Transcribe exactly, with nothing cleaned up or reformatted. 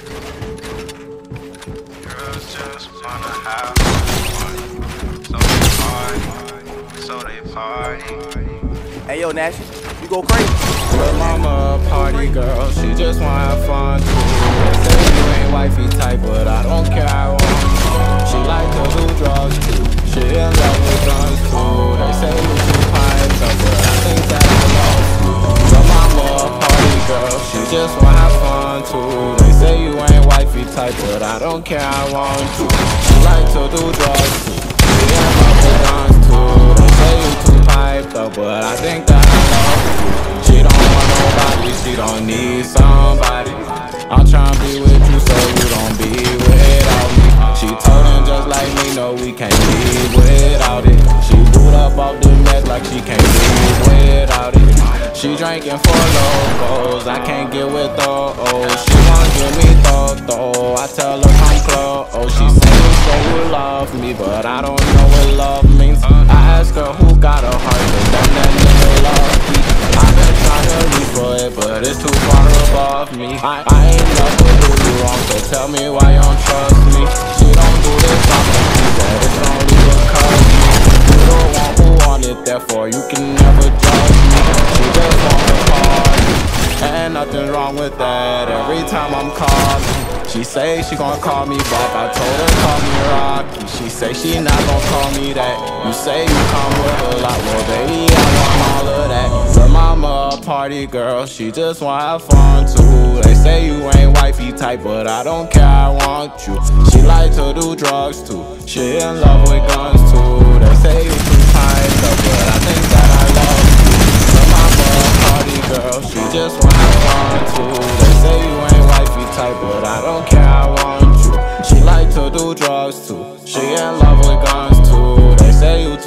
Girls just wanna have fun, so they party, so they party. Hey yo, Nash, you go crazy. Lil' mama a party girl, she just wanna have fun too. They say you ain't wifey type, but I don't care, I want you. She like to do drugs too, she in love with guns too. They say you too hyped up, but I think that I love you. Lil' mama a party girl, she just wanna have fun too. They say you ain't wifey type, but I don't care, I want you. She like to do drugs too, she in love with guns too. They say you too hyped up, but I think that I love you. She don't want nobody, she don't need somebody. I'm tryna be with you so you don't be without me. She told him just like me, no we can't live without it. She boot up off the mess like she can't live without it. She drinking for locals, I can't get with those. She wanna give me though, I tell her come close. Oh, she say you say you love me, but I don't know what love means. I ask her who got a heart, but then that nigga love me. I've been trying to reach for it, but it's too far above me. I, I ain't never do you wrong, so tell me why you don't trust me. She don't do this on me, she said it's only because me. You the one who want it, therefore you can never judge me. She just wanna party, and nothing wrong with that. Every time I'm calling, she say she gon' call me back. I told her call me Rocky, she say she not gon' call me that. You say you come with a lot, well baby I want all of that. Her mama a party girl, she just wanna have fun too. They say you ain't wifey type, but I don't care, I want you. She like to do drugs too, she in love with guns too. They say you too hyped up, but I think that I love you. Her mama a party girl, she just wanna have fun too. They say you ain't wifey type, but I don't care, I want you. She like to do drugs too, she in love with guns too. They say you